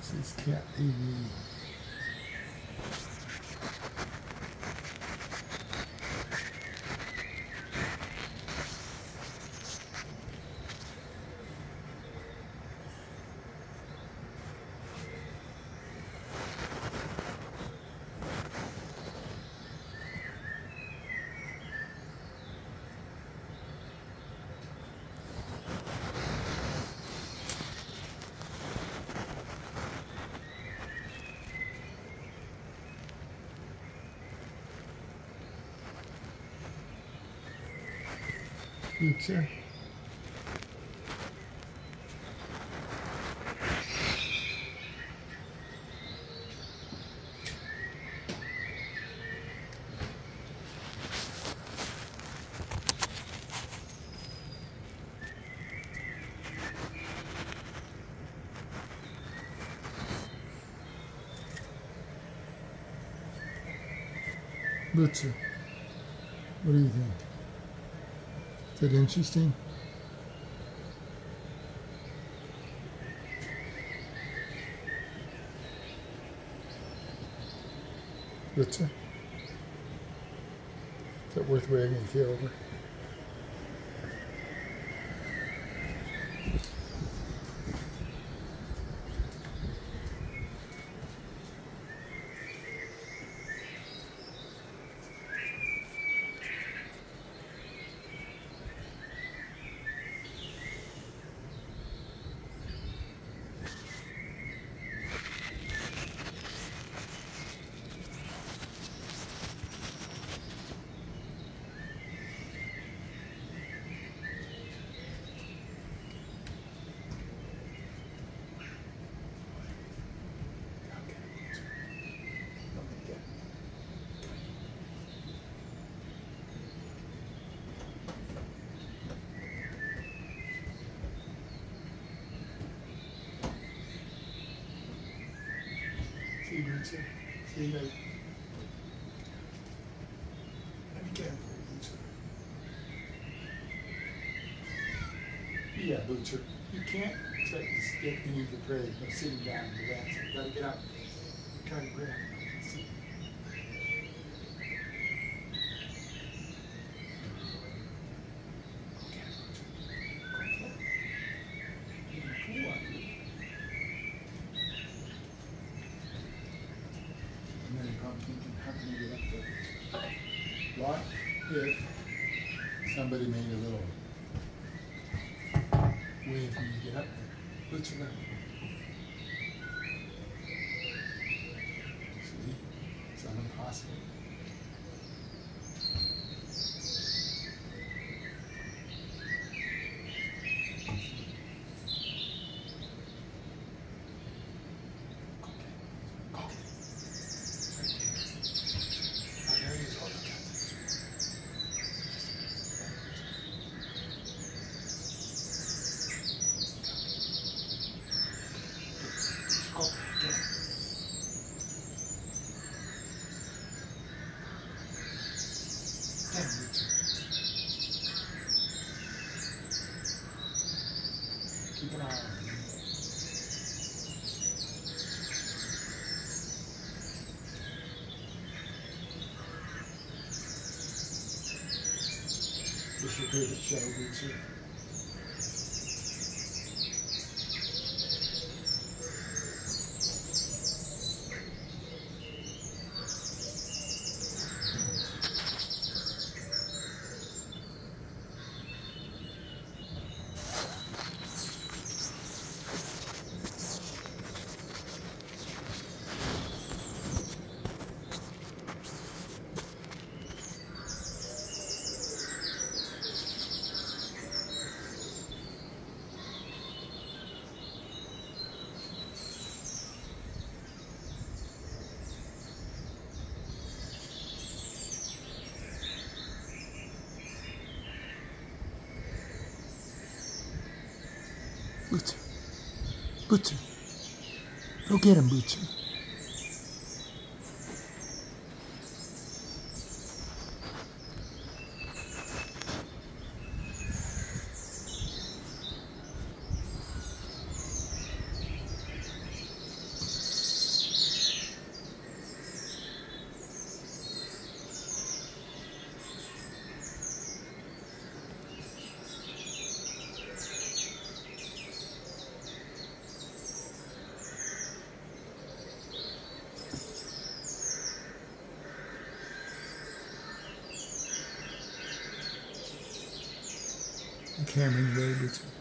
This is Cat TV. Butcher. Butcher. What do you think? Is that interesting? Butcher? Is that worth wagging your tail over? See, Butcher? See, like, be careful, Butcher. Yeah, Butcher. You can't try to get beneath the prey by sitting down and relaxing. You gotta get up. Try to grab it. See? How can you get up there? What if somebody made a little way for you to get up there? Put your up. See? It's not impossible. Keep an eye on him. What's your favorite show, Butcher? Butcher. Butcher. Go get him, Butcher. camera anyway, but